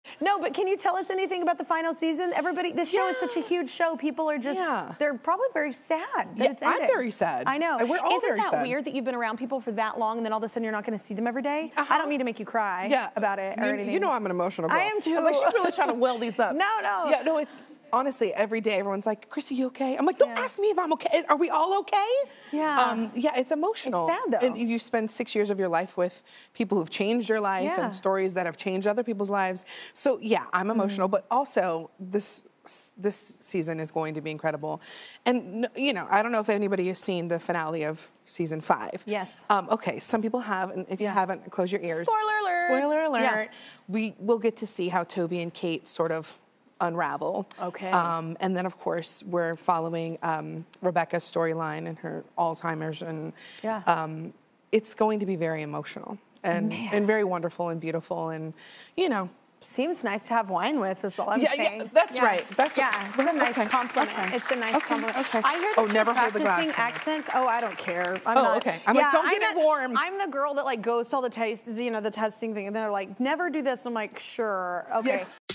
No, but can you tell us anything about the final season? Everybody, this show is such a huge show. People are just, they're probably very sad that it's ending. I'm very sad. I know. We're all very sad. Isn't that weird that you've been around people for that long and then all of a sudden you're not going to see them every day? I don't mean to make you cry about it or anything. You know I'm an emotional girl. I am too. I was like, she's really trying to well these up. No. Yeah, no, it's honestly every day everyone's like, Chrissy, you okay? I'm like, don't ask me if I'm okay. Are we all okay? Yeah. Yeah, it's emotional. It's sad though. And you spend 6 years of your life with people who've changed your life and stories that have changed other people's lives. So yeah, I'm emotional, but also this season is going to be incredible. And you know, I don't know if anybody has seen the finale of season 5. Yes. Okay, some people have, and if you haven't, close your ears. Spoiler alert. Spoiler alert. Yeah. We will get to see how Toby and Kate sort of unravel. Okay. And then of course we're following Rebecca's storyline and her Alzheimer's, and it's going to be very emotional and very wonderful and beautiful, and you know. Seems nice to have wine with, is all I'm saying. Yeah, that's right. That's it's a nice compliment. It's a nice compliment. Okay. I hear that never you're hold the glass. practicing accents. Oh, I don't care. I'm not. Okay. I'm like, don't get it warm. I'm the girl that like goes to all the tastes, you know, the testing thing, and they're like, never do this. I'm like, sure, okay.